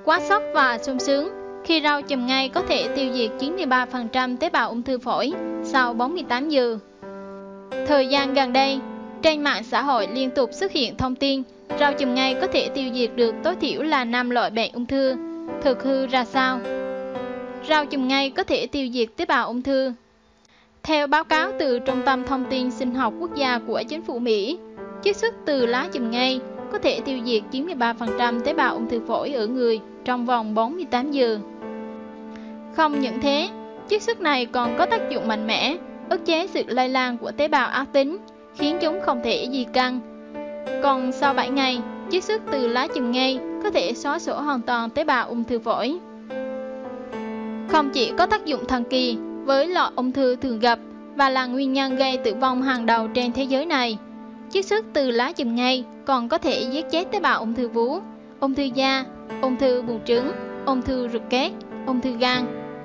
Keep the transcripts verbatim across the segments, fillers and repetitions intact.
quá sốc và sung sướng khi rau chùm ngay có thể tiêu diệt chín mươi ba phần trăm tế bào ung thư phổi sau bốn mươi tám giờ. Thời gian gần đây, trên mạng xã hội liên tục xuất hiện thông tin rau chùm ngay có thể tiêu diệt được tối thiểu là năm loại bệnh ung thư. Thực hư ra sao? Rau chùm ngay có thể tiêu diệt tế bào ung thư. Theo báo cáo từ Trung tâm Thông tin Sinh học Quốc gia của chính phủ Mỹ, chiết xuất từ lá chùm ngay có thể tiêu diệt chín mươi ba phần trăm tế bào ung thư phổi ở người trong vòng bốn mươi tám giờ. Không những thế, chiết xuất này còn có tác dụng mạnh mẽ, ức chế sự lây lan của tế bào ác tính, khiến chúng không thể di căn. Còn sau bảy ngày, chiết xuất từ lá chùm ngay có thể xóa sổ hoàn toàn tế bào ung thư phổi. Không chỉ có tác dụng thần kỳ với loại ung thư thường gặp và là nguyên nhân gây tử vong hàng đầu trên thế giới này, chiết xuất từ lá chùm ngay còn có thể giết chết tế bào ung thư vú, ung thư da, ung thư buồng trứng, ung thư ruột kết, ung thư gan.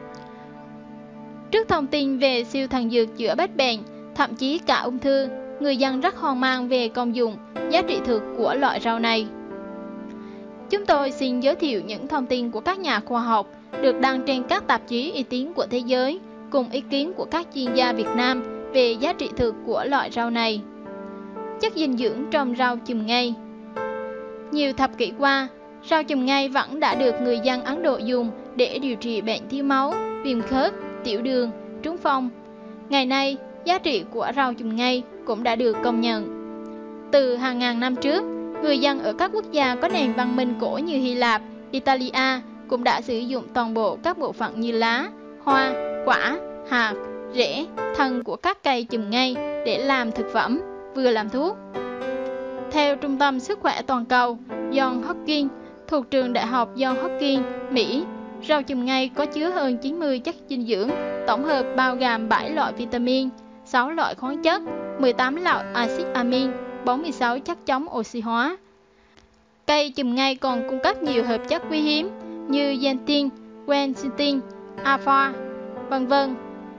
Trước thông tin về siêu thần dược chữa bách bệnh, thậm chí cả ung thư, người dân rất hoang mang về công dụng, giá trị thực của loại rau này. Chúng tôi xin giới thiệu những thông tin của các nhà khoa học được đăng trên các tạp chí uy tín của thế giới, cùng ý kiến của các chuyên gia Việt Nam về giá trị thực của loại rau này. Chất dinh dưỡng trong rau chùm ngay. Nhiều thập kỷ qua, rau chùm ngay vẫn đã được người dân Ấn Độ dùng để điều trị bệnh thiếu máu, viêm khớp, tiểu đường, trúng phong. Ngày nay, giá trị của rau chùm ngay cũng đã được công nhận. Từ hàng ngàn năm trước, người dân ở các quốc gia có nền văn minh cổ như Hy Lạp, Italia cũng đã sử dụng toàn bộ các bộ phận như lá, hoa, quả, hạt, rễ, thân của các cây chùm ngay để làm thực phẩm, vừa làm thuốc. Theo Trung tâm Sức khỏe Toàn cầu Johns Hopkins thuộc trường Đại học Johns Hopkins, Mỹ, rau chùm ngay có chứa hơn chín mươi chất dinh dưỡng, tổng hợp bao gồm bảy loại vitamin, sáu loại khoáng chất, mười tám loại axit amin, bốn mươi sáu chất chống oxy hóa. Cây chùm ngay còn cung cấp nhiều hợp chất quý hiếm như xanthin, quercetin, alpha, vân vân.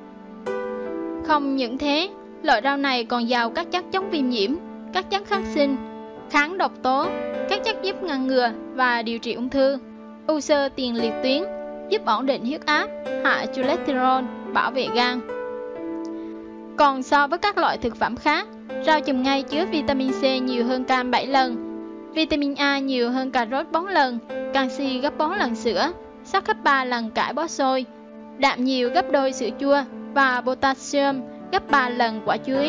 Không những thế, loại rau này còn giàu các chất chống viêm nhiễm, các chất kháng sinh, kháng độc tố, các chất giúp ngăn ngừa và điều trị ung thư, u xơ tiền liệt tuyến, giúp ổn định huyết áp, hạ cholesterol, bảo vệ gan. Còn so với các loại thực phẩm khác, rau chùm ngay chứa vitamin C nhiều hơn cam bảy lần, vitamin A nhiều hơn cà rốt bốn lần, canxi gấp bốn lần sữa, sắt gấp ba lần cải bó xôi, đạm nhiều gấp đôi sữa chua và potassium gấp ba lần quả chuối.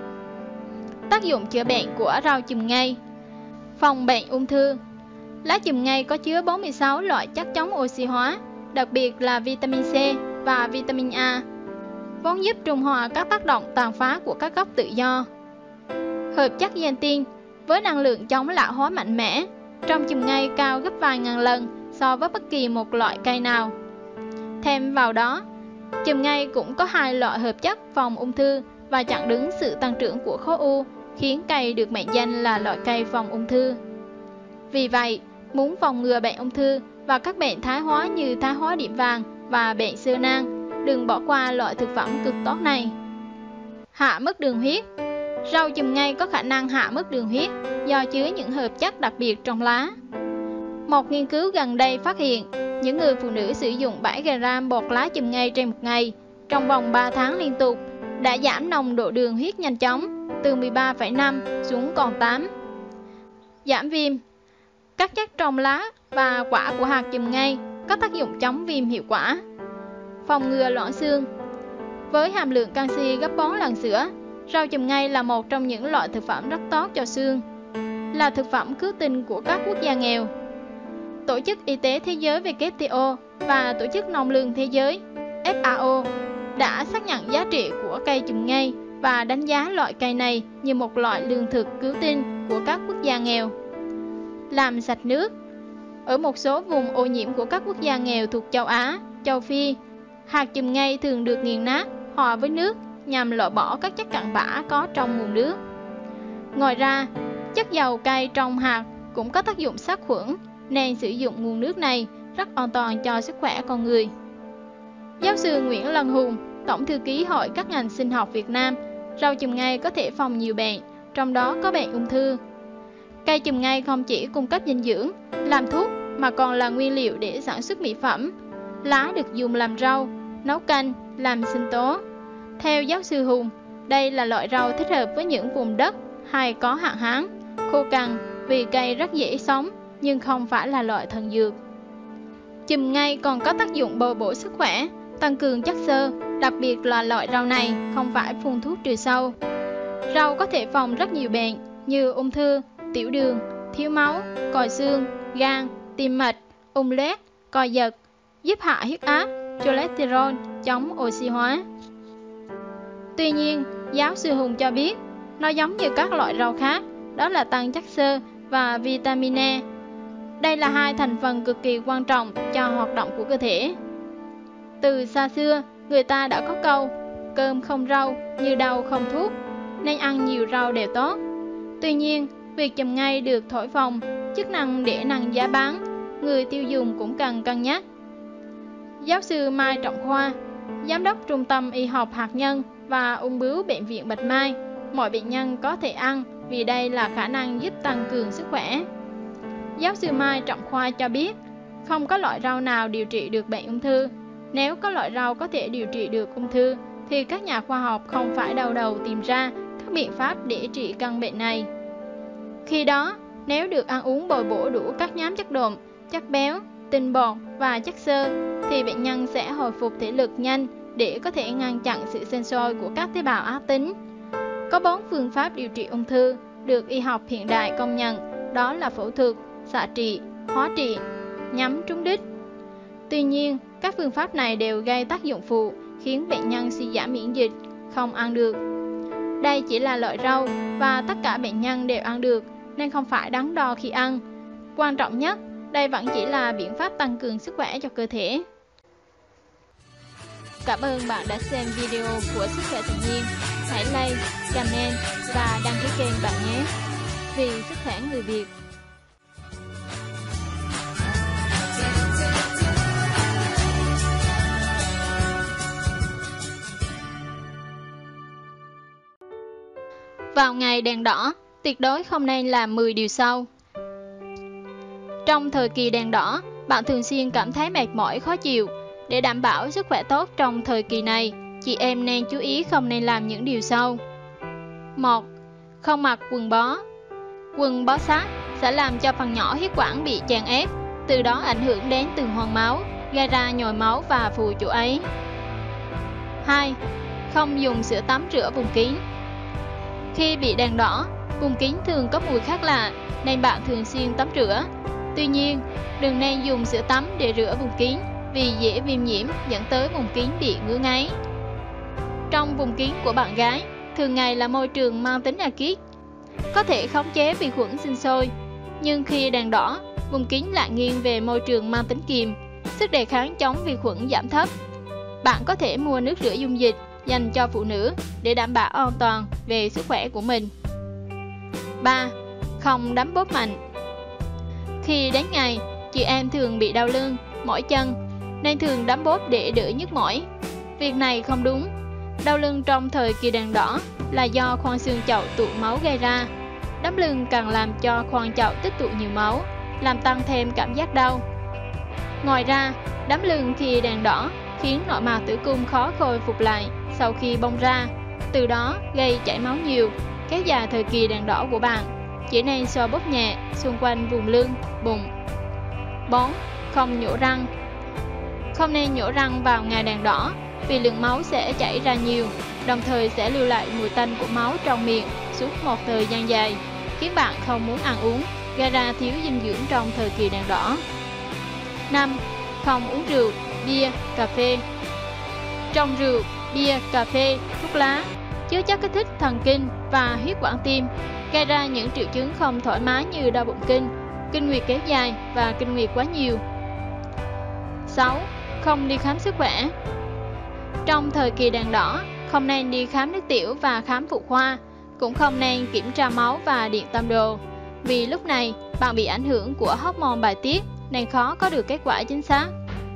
Tác dụng chữa bệnh của rau chùm ngay. Phòng bệnh ung thư. Lá chùm ngay có chứa bốn mươi sáu loại chất chống oxy hóa, đặc biệt là vitamin C và vitamin A, vốn giúp trung hòa các tác động tàn phá của các gốc tự do. Hợp chất xanthin với năng lượng chống lão hóa mạnh mẽ, trong chùm ngay cao gấp vài ngàn lần so với bất kỳ một loại cây nào. Thêm vào đó, chùm ngay cũng có hai loại hợp chất phòng ung thư và chặn đứng sự tăng trưởng của khối u, khiến cây được mệnh danh là loại cây phòng ung thư. Vì vậy, muốn phòng ngừa bệnh ung thư và các bệnh thái hóa như thái hóa điểm vàng và bệnh xơ nang, đừng bỏ qua loại thực phẩm cực tốt này. Hạ mức đường huyết. Rau chùm ngay có khả năng hạ mức đường huyết do chứa những hợp chất đặc biệt trong lá. Một nghiên cứu gần đây phát hiện, những người phụ nữ sử dụng bảy gam bột lá chùm ngay trên một ngày trong vòng ba tháng liên tục đã giảm nồng độ đường huyết nhanh chóng từ mười ba phẩy năm xuống còn tám. Giảm viêm. Các chất trong lá và quả của hạt chùm ngay có tác dụng chống viêm hiệu quả. Phòng ngừa loãng xương. Với hàm lượng canxi gấp bốn lần sữa, rau chùm ngay là một trong những loại thực phẩm rất tốt cho xương, là thực phẩm cứu tinh của các quốc gia nghèo. Tổ chức Y tế Thế giới W T O và Tổ chức Nông lương Thế giới F A O đã xác nhận giá trị của cây chùm ngay và đánh giá loại cây này như một loại lương thực cứu tinh của các quốc gia nghèo. Làm sạch nước. Ở một số vùng ô nhiễm của các quốc gia nghèo thuộc châu Á, châu Phi, hạt chùm ngay thường được nghiền nát hòa với nước nhằm loại bỏ các chất cặn bã có trong nguồn nước. Ngoài ra, chất dầu cây trong hạt cũng có tác dụng sát khuẩn, nên sử dụng nguồn nước này rất an toàn cho sức khỏe con người. Giáo sư Nguyễn Lân Hùng, Tổng thư ký Hội các ngành sinh học Việt Nam, rau chùm ngay có thể phòng nhiều bệnh, trong đó có bệnh ung thư. Cây chùm ngay không chỉ cung cấp dinh dưỡng, làm thuốc mà còn là nguyên liệu để sản xuất mỹ phẩm. Lá được dùng làm rau, nấu canh, làm sinh tố. Theo giáo sư Hùng, đây là loại rau thích hợp với những vùng đất hay có hạn hán, khô cằn vì cây rất dễ sống nhưng không phải là loại thần dược. Chùm ngây còn có tác dụng bồi bổ sức khỏe, tăng cường chất xơ, đặc biệt là loại rau này không phải phun thuốc trừ sâu. Rau có thể phòng rất nhiều bệnh như ung thư, tiểu đường, thiếu máu, còi xương, gan, tim mạch, ung lết, co giật, giúp hạ huyết áp, cholesterol, chống oxy hóa. Tuy nhiên, giáo sư Hùng cho biết, nó giống như các loại rau khác, đó là tăng chất xơ và vitamin E. Đây là hai thành phần cực kỳ quan trọng cho hoạt động của cơ thể. Từ xa xưa, người ta đã có câu, cơm không rau như đau không thuốc, nên ăn nhiều rau đều tốt. Tuy nhiên, việc chùm ngây được thổi phồng, chức năng để nâng giá bán, người tiêu dùng cũng cần cân nhắc. Giáo sư Mai Trọng Khoa, Giám đốc Trung tâm Y học hạt nhân và ung bướu Bệnh viện Bạch Mai, mọi bệnh nhân có thể ăn vì đây là khả năng giúp tăng cường sức khỏe. Giáo sư Mai Trọng Khoa cho biết, không có loại rau nào điều trị được bệnh ung thư. Nếu có loại rau có thể điều trị được ung thư, thì các nhà khoa học không phải đau đầu tìm ra các biện pháp để trị căn bệnh này. Khi đó, nếu được ăn uống bồi bổ đủ các nhóm chất đạm, chất béo, tinh bột và chất xơ, thì bệnh nhân sẽ hồi phục thể lực nhanh để có thể ngăn chặn sự sinh sôi của các tế bào ác tính. Có bốn phương pháp điều trị ung thư được y học hiện đại công nhận, đó là phẫu thuật, xạ trị, hóa trị, nhắm trúng đích. Tuy nhiên, các phương pháp này đều gây tác dụng phụ, khiến bệnh nhân suy giảm miễn dịch, không ăn được. Đây chỉ là loại rau và tất cả bệnh nhân đều ăn được, nên không phải đắn đo khi ăn. Quan trọng nhất, đây vẫn chỉ là biện pháp tăng cường sức khỏe cho cơ thể. Cảm ơn bạn đã xem video của Sức khỏe tự nhiên. Hãy like, comment và đăng ký kênh bạn nhé. Vì sức khỏe người Việt. Vào ngày đèn đỏ, tuyệt đối không nên làm mười điều sau. Trong thời kỳ đèn đỏ, bạn thường xuyên cảm thấy mệt mỏi, khó chịu. Để đảm bảo sức khỏe tốt trong thời kỳ này, chị em nên chú ý không nên làm những điều sau. một. Không mặc quần bó. Quần bó sát sẽ làm cho phần nhỏ huyết quản bị chèn ép, từ đó ảnh hưởng đến tuần hoàn máu, gây ra nhồi máu và phù chỗ ấy. hai. Không dùng sữa tắm rửa vùng kín. Khi bị đèn đỏ, vùng kín thường có mùi khác lạ, nên bạn thường xuyên tắm rửa. Tuy nhiên, đừng nên dùng sữa tắm để rửa vùng kín, vì dễ viêm nhiễm dẫn tới vùng kín bị ngứa ngáy. Trong vùng kín của bạn gái, thường ngày là môi trường mang tính axit, có thể khống chế vi khuẩn sinh sôi. Nhưng khi đèn đỏ, vùng kín lại nghiêng về môi trường mang tính kiềm, sức đề kháng chống vi khuẩn giảm thấp. Bạn có thể mua nước rửa dung dịch dành cho phụ nữ để đảm bảo an toàn về sức khỏe của mình. ba. Không đấm bóp mạnh. Khi đến ngày, chị em thường bị đau lưng, mỏi chân, nên thường đấm bóp để đỡ nhức mỏi. Việc này không đúng. Đau lưng trong thời kỳ đèn đỏ là do khoang xương chậu tụ máu gây ra. Đấm lưng càng làm cho khoang chậu tích tụ nhiều máu, làm tăng thêm cảm giác đau. Ngoài ra, đấm lưng khi đèn đỏ khiến nội mạc tử cung khó khôi phục lại sau khi bong ra, từ đó gây chảy máu nhiều, kéo dài thời kỳ đèn đỏ của bạn. Chỉ nên xoa bóp nhẹ xung quanh vùng lưng, bụng. bốn. Không nhổ răng. Không nên nhổ răng vào ngày đèn đỏ, vì lượng máu sẽ chảy ra nhiều, đồng thời sẽ lưu lại mùi tanh của máu trong miệng suốt một thời gian dài, khiến bạn không muốn ăn uống, gây ra thiếu dinh dưỡng trong thời kỳ đèn đỏ. năm. Không uống rượu, bia, cà phê. Trong rượu, bia, cà phê, thuốc lá chứa chất kích thích thần kinh và huyết quản tim, gây ra những triệu chứng không thoải mái như đau bụng kinh, kinh nguyệt kéo dài và kinh nguyệt quá nhiều. sáu. Không đi khám sức khỏe. Trong thời kỳ đèn đỏ, không nên đi khám nước tiểu và khám phụ khoa, cũng không nên kiểm tra máu và điện tâm đồ, vì lúc này bạn bị ảnh hưởng của hormone bài tiết nên khó có được kết quả chính xác.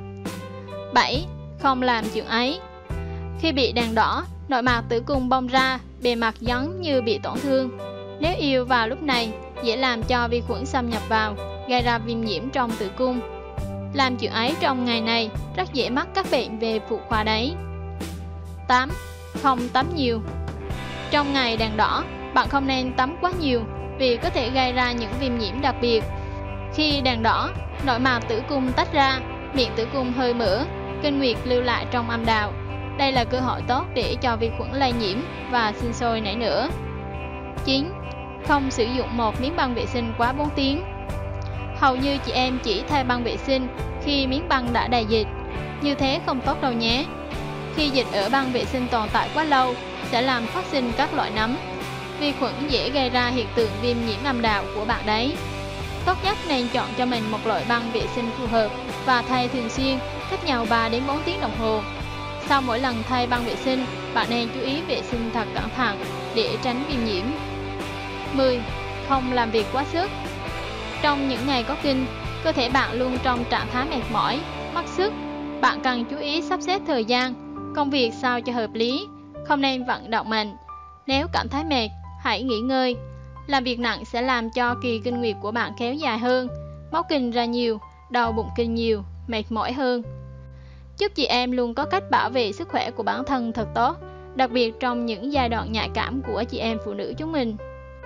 bảy. Không làm chuyện ấy. Khi bị đèn đỏ, nội mạc tử cung bong ra, bề mặt giống như bị tổn thương. Nếu yêu vào lúc này, dễ làm cho vi khuẩn xâm nhập vào, gây ra viêm nhiễm trong tử cung. Làm chuyện ấy trong ngày này rất dễ mắc các bệnh về phụ khoa đấy. tám. Không tắm nhiều. Trong ngày đèn đỏ, bạn không nên tắm quá nhiều vì có thể gây ra những viêm nhiễm đặc biệt. Khi đèn đỏ, nội mạc tử cung tách ra, miệng tử cung hơi mở, kinh nguyệt lưu lại trong âm đạo. Đây là cơ hội tốt để cho vi khuẩn lây nhiễm và sinh sôi nảy nở. chín. Không sử dụng một miếng băng vệ sinh quá bốn tiếng. Hầu như chị em chỉ thay băng vệ sinh khi miếng băng đã đầy dịch. Như thế không tốt đâu nhé. Khi dịch ở băng vệ sinh tồn tại quá lâu sẽ làm phát sinh các loại nấm. Vi khuẩn dễ gây ra hiện tượng viêm nhiễm âm đạo của bạn đấy. Tốt nhất nên chọn cho mình một loại băng vệ sinh phù hợp và thay thường xuyên, cách nhau ba đến bốn tiếng đồng hồ. Sau mỗi lần thay băng vệ sinh, bạn nên chú ý vệ sinh thật cẩn thận để tránh viêm nhiễm. mười. Không làm việc quá sức. Trong những ngày có kinh, cơ thể bạn luôn trong trạng thái mệt mỏi, mất sức. Bạn cần chú ý sắp xếp thời gian, công việc sao cho hợp lý, không nên vận động mạnh. Nếu cảm thấy mệt, hãy nghỉ ngơi. Làm việc nặng sẽ làm cho kỳ kinh nguyệt của bạn kéo dài hơn, máu kinh ra nhiều, đau bụng kinh nhiều, mệt mỏi hơn. Chúc chị em luôn có cách bảo vệ sức khỏe của bản thân thật tốt, đặc biệt trong những giai đoạn nhạy cảm của chị em phụ nữ chúng mình.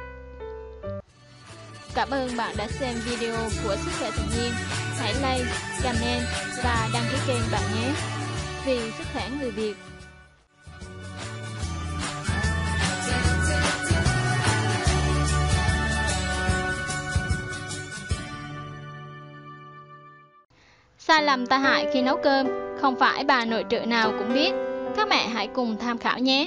Cảm ơn bạn đã xem video của Sức khỏe tự nhiên. Hãy like, comment và đăng ký kênh bạn nhé. Vì sức khỏe người Việt. Sai lầm tai hại khi nấu cơm không phải bà nội trợ nào cũng biết. Các mẹ hãy cùng tham khảo nhé.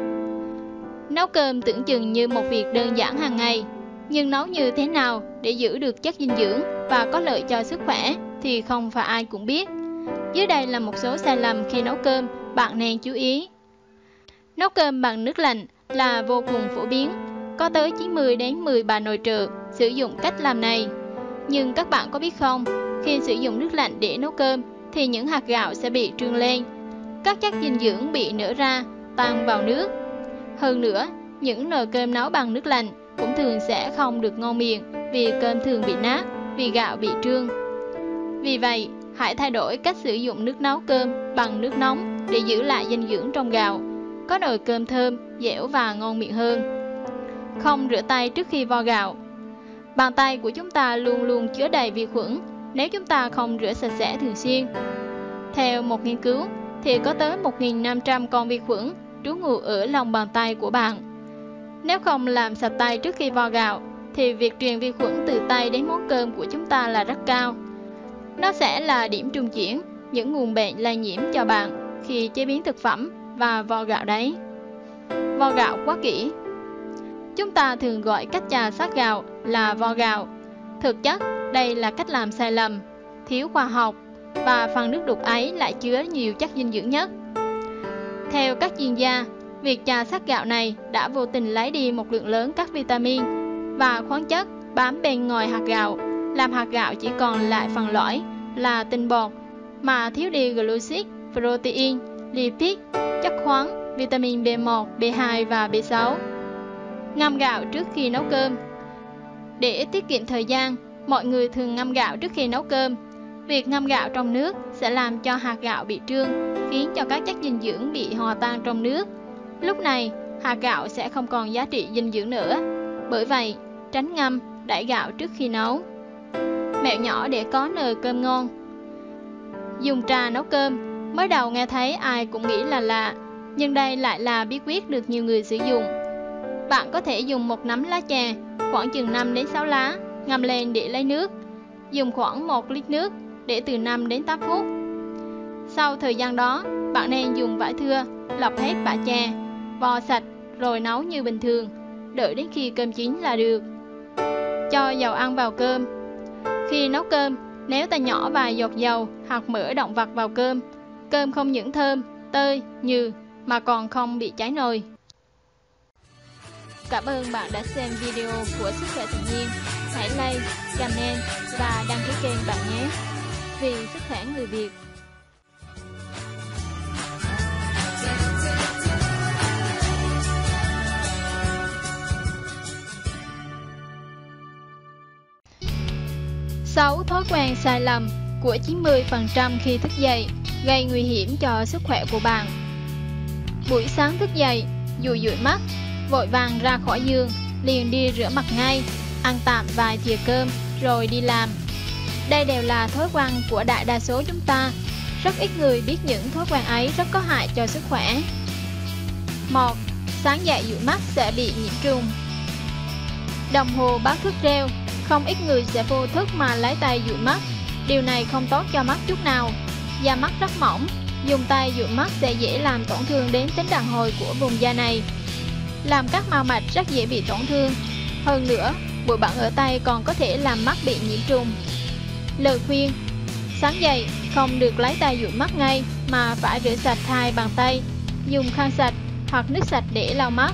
Nấu cơm tưởng chừng như một việc đơn giản hàng ngày, nhưng nấu như thế nào để giữ được chất dinh dưỡng và có lợi cho sức khỏe thì không phải ai cũng biết. Dưới đây là một số sai lầm khi nấu cơm bạn nên chú ý. Nấu cơm bằng nước lạnh là vô cùng phổ biến. Có tới chín mươi đến mười bà nội trợ sử dụng cách làm này. Nhưng các bạn có biết không, khi sử dụng nước lạnh để nấu cơm thì những hạt gạo sẽ bị trương lên. Các chất dinh dưỡng bị nở ra, tan vào nước. Hơn nữa, những nồi cơm nấu bằng nước lạnh cũng thường sẽ không được ngon miệng vì cơm thường bị nát, vì gạo bị trương. Vì vậy, hãy thay đổi cách sử dụng nước nấu cơm bằng nước nóng để giữ lại dinh dưỡng trong gạo, có nồi cơm thơm, dẻo và ngon miệng hơn. Không rửa tay trước khi vo gạo. Bàn tay của chúng ta luôn luôn chứa đầy vi khuẩn nếu chúng ta không rửa sạch sẽ thường xuyên. Theo một nghiên cứu, thì có tới một nghìn năm trăm con vi khuẩn trú ngụ ở lòng bàn tay của bạn. Nếu không làm sạch tay trước khi vo gạo, thì việc truyền vi khuẩn từ tay đến món cơm của chúng ta là rất cao. Nó sẽ là điểm trung chuyển những nguồn bệnh lây nhiễm cho bạn khi chế biến thực phẩm và vo gạo đấy. Vo gạo quá kỹ. Chúng ta thường gọi cách chà sát gạo là vo gạo. Thực chất, đây là cách làm sai lầm, thiếu khoa học, và phần nước đục ấy lại chứa nhiều chất dinh dưỡng nhất. Theo các chuyên gia, việc chà sát gạo này đã vô tình lấy đi một lượng lớn các vitamin và khoáng chất bám bên ngoài hạt gạo, làm hạt gạo chỉ còn lại phần lõi là tinh bột, mà thiếu đi glucid, protein, lipid, chất khoáng, vitamin B một, B hai và B sáu. Ngâm gạo trước khi nấu cơm. Để tiết kiệm thời gian, mọi người thường ngâm gạo trước khi nấu cơm. Việc ngâm gạo trong nước sẽ làm cho hạt gạo bị trương, khiến cho các chất dinh dưỡng bị hòa tan trong nước. Lúc này, hạt gạo sẽ không còn giá trị dinh dưỡng nữa. Bởi vậy, tránh ngâm, đãi gạo trước khi nấu. Mẹo nhỏ để có nồi cơm ngon. Dùng trà nấu cơm. Mới đầu nghe thấy ai cũng nghĩ là lạ, nhưng đây lại là bí quyết được nhiều người sử dụng. Bạn có thể dùng một nắm lá chè, khoảng chừng năm đến sáu lá, ngâm lên để lấy nước. Dùng khoảng một lít nước, để từ năm đến tám phút. Sau thời gian đó, bạn nên dùng vải thưa, lọc hết bã chè, vo sạch rồi nấu như bình thường, đợi đến khi cơm chín là được. Cho dầu ăn vào cơm. Khi nấu cơm, nếu ta nhỏ vài giọt dầu hoặc mỡ động vật vào cơm, cơm không những thơm, tơi, nhừ mà còn không bị cháy nồi. Cảm ơn bạn đã xem video của Sức khỏe tự nhiên. Hãy like, comment và đăng ký kênh bạn nhé. Vì sức khỏe người Việt. sáu thói quen sai lầm của chín mươi phần trăm khi thức dậy gây nguy hiểm cho sức khỏe của bạn. Buổi sáng thức dậy, dụi dụi mắt, vội vàng ra khỏi giường, liền đi rửa mặt ngay, ăn tạm vài thìa cơm rồi đi làm. Đây đều là thói quen của đại đa số chúng ta. Rất ít người biết những thói quen ấy rất có hại cho sức khỏe. một. Sáng dậy dụi mắt sẽ bị nhiễm trùng. Đồng hồ báo thức reo, không ít người sẽ vô thức mà lấy tay dụi mắt. Điều này không tốt cho mắt chút nào. Da mắt rất mỏng, dùng tay dụi mắt sẽ dễ làm tổn thương đến tính đàn hồi của vùng da này, làm các mao mạch rất dễ bị tổn thương. Hơn nữa, bụi bặm ở tay còn có thể làm mắt bị nhiễm trùng. Lời khuyên: sáng dậy không được lấy tay dụi mắt ngay mà phải rửa sạch hai bàn tay, dùng khăn sạch hoặc nước sạch để lau mắt.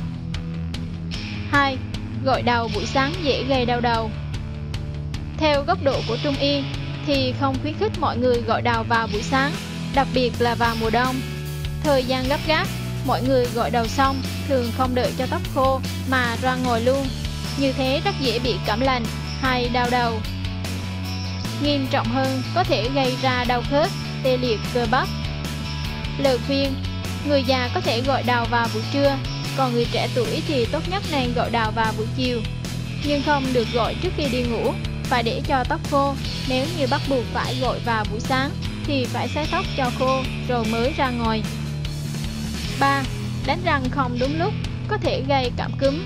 hai. Gội đầu buổi sáng dễ gây đau đầu. Theo góc độ của Trung y thì không khuyến khích mọi người gội đầu vào buổi sáng, đặc biệt là vào mùa đông. Thời gian gấp gáp, mọi người gội đầu xong thường không đợi cho tóc khô mà ra ngồi luôn. Như thế rất dễ bị cảm lạnh hay đau đầu. Nghiêm trọng hơn, có thể gây ra đau khớp, tê liệt cơ bắp. Lời khuyên: người già có thể gội đầu vào buổi trưa, còn người trẻ tuổi thì tốt nhất nên gội đầu vào buổi chiều. Nhưng không được gội trước khi đi ngủ, phải để cho tóc khô. Nếu như bắt buộc phải gội vào buổi sáng thì phải sấy tóc cho khô rồi mới ra ngồi. ba. Đánh răng không đúng lúc có thể gây cảm cúm.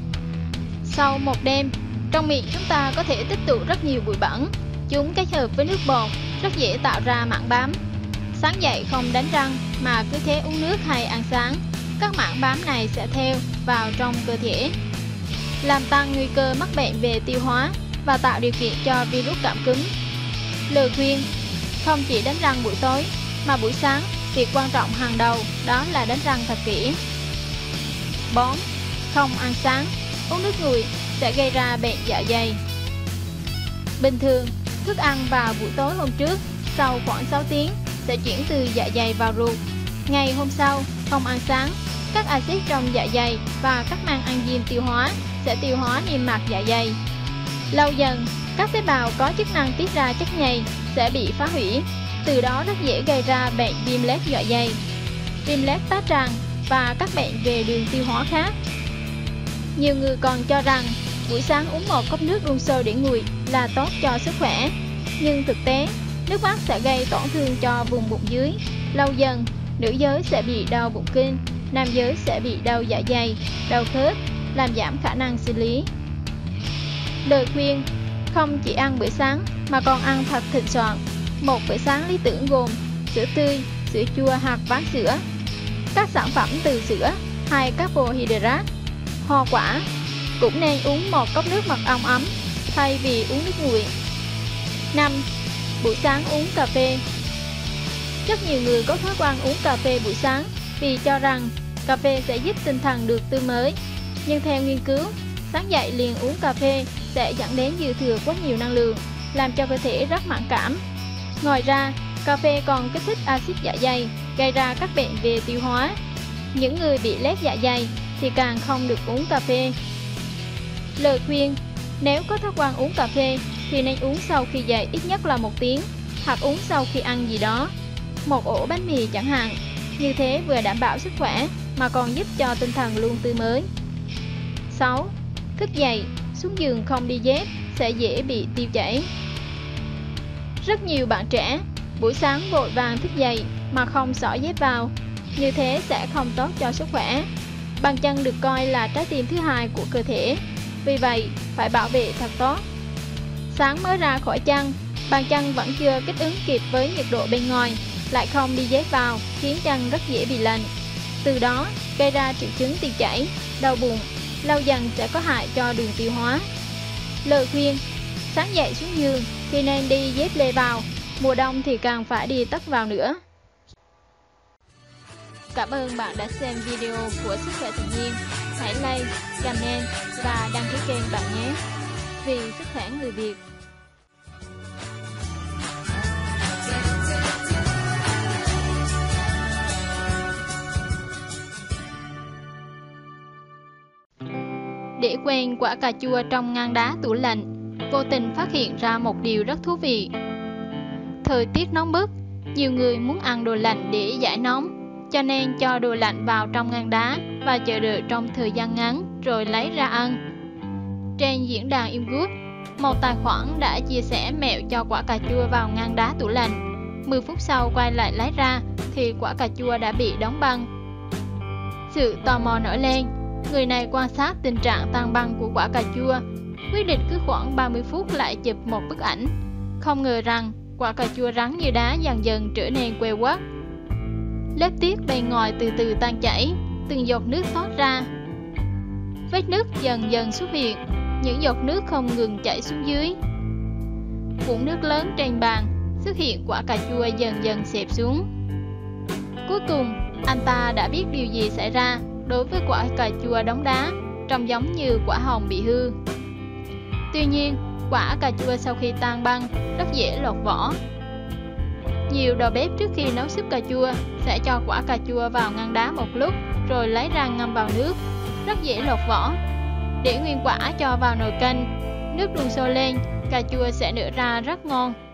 Sau một đêm, trong miệng chúng ta có thể tích tụ rất nhiều bụi bẩn. Chúng kết hợp với nước bọt rất dễ tạo ra mảng bám. Sáng dậy không đánh răng mà cứ thế uống nước hay ăn sáng, các mảng bám này sẽ theo vào trong cơ thể, làm tăng nguy cơ mắc bệnh về tiêu hóa và tạo điều kiện cho virus cảm cúm. Lời khuyên: không chỉ đánh răng buổi tối mà buổi sáng, việc quan trọng hàng đầu đó là đánh răng thật kỹ. bốn. Không ăn sáng, uống nước nguội sẽ gây ra bệnh dạ dày. Bình thường, thức ăn vào buổi tối hôm trước, sau khoảng sáu tiếng sẽ chuyển từ dạ dày vào ruột. Ngày hôm sau, không ăn sáng, các axit trong dạ dày và các mang enzyme tiêu hóa sẽ tiêu hóa niêm mạc dạ dày. Lâu dần, các tế bào có chức năng tiết ra chất nhầy sẽ bị phá hủy, từ đó rất dễ gây ra bệnh viêm loét dạ dày, viêm loét tá tràng và các bệnh về đường tiêu hóa khác. Nhiều người còn cho rằng buổi sáng uống một cốc nước đun sôi để nguội là tốt cho sức khỏe, nhưng thực tế, nước mắt sẽ gây tổn thương cho vùng bụng dưới. Lâu dần, nữ giới sẽ bị đau bụng kinh, nam giới sẽ bị đau dạ dày, đau khớp, làm giảm khả năng xử lý. Lời khuyên: không chỉ ăn bữa sáng mà còn ăn thật thịnh soạn. Một bữa sáng lý tưởng gồm sữa tươi, sữa chua hoặc ván sữa, các sản phẩm từ sữa hay carbohydrate, hoa quả. Cũng nên uống một cốc nước mật ong ấm thay vì uống nước nguội. năm. Buổi sáng uống cà phê. Rất nhiều người có thói quen uống cà phê buổi sáng vì cho rằng cà phê sẽ giúp tinh thần được tươi mới. Nhưng theo nghiên cứu, sáng dậy liền uống cà phê sẽ dẫn đến dư thừa quá nhiều năng lượng, làm cho cơ thể rất mẫn cảm. Ngoài ra, cà phê còn kích thích axit dạ dày, gây ra các bệnh về tiêu hóa. Những người bị loét dạ dày thì càng không được uống cà phê. Lời khuyên: nếu có thói quen uống cà phê thì nên uống sau khi dậy ít nhất là một tiếng, hoặc uống sau khi ăn gì đó, một ổ bánh mì chẳng hạn. Như thế vừa đảm bảo sức khỏe mà còn giúp cho tinh thần luôn tươi mới. sáu. Thức dậy, xuống giường không đi dép sẽ dễ bị tiêu chảy. Rất nhiều bạn trẻ buổi sáng vội vàng thức dậy mà không xỏ dép vào, như thế sẽ không tốt cho sức khỏe. Bàn chân được coi là trái tim thứ hai của cơ thể, vì vậy phải bảo vệ thật tốt. Sáng mới ra khỏi chăn, bàn chân vẫn chưa kích ứng kịp với nhiệt độ bên ngoài, lại không đi dép vào khiến chân rất dễ bị lạnh, từ đó gây ra triệu chứng tiêu chảy, đau bụng, lâu dần sẽ có hại cho đường tiêu hóa. Lời khuyên: sáng dậy xuống giường thì nên đi dép lê vào, mùa đông thì càng phải đi tất vào nữa. Cảm ơn bạn đã xem video của Sức khỏe tự nhiên. Hãy like, comment và đăng ký kênh bạn nhé. Vì sức khỏe người Việt. Để quên quả cà chua trong ngăn đá tủ lạnh. vô tình phát hiện ra một điều rất thú vị. Thời tiết nóng bức, nhiều người muốn ăn đồ lạnh để giải nóng, cho nên cho đồ lạnh vào trong ngăn đá và chờ đợi trong thời gian ngắn rồi lấy ra ăn. Trên diễn đàn Imgur, một tài khoản đã chia sẻ mẹo cho quả cà chua vào ngăn đá tủ lạnh. mười phút sau quay lại lấy ra thì quả cà chua đã bị đóng băng. Sự tò mò nổi lên, người này quan sát tình trạng tan băng của quả cà chua, quyết định cứ khoảng ba mươi phút lại chụp một bức ảnh. Không ngờ rằng quả cà chua rắn như đá dần dần trở nên queo quắt. Lớp tiết bên ngoài từ từ tan chảy, từng giọt nước thoát ra. Vết nứt dần dần xuất hiện, những giọt nước không ngừng chảy xuống dưới. Vũng nước lớn trên bàn xuất hiện, quả cà chua dần dần xẹp xuống. Cuối cùng, anh ta đã biết điều gì xảy ra đối với quả cà chua đóng đá, trông giống như quả hồng bị hư. Tuy nhiên, quả cà chua sau khi tan băng rất dễ lột vỏ. Nhiều đầu bếp trước khi nấu súp cà chua sẽ cho quả cà chua vào ngăn đá một lúc rồi lấy ra ngâm vào nước, rất dễ lột vỏ. Để nguyên quả cho vào nồi canh, nước đun sôi lên, cà chua sẽ nở ra rất ngon.